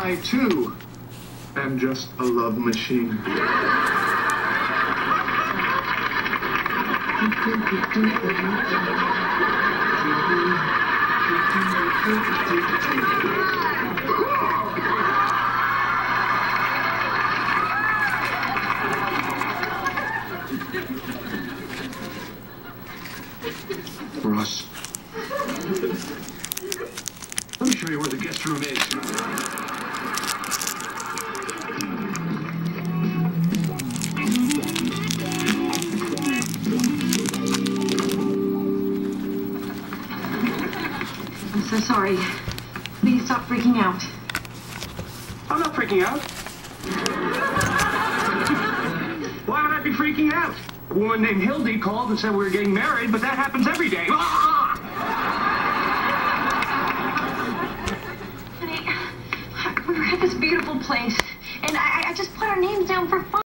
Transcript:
I, too, am just a love machine. Ross, let me show you where the guest room is. I'm so sorry. Please stop freaking out. I'm not freaking out. Why would I be freaking out? A woman named Hildy called and said we were getting married, but that happens every day. Honey, we were at this beautiful place, and I just put our names down for fun.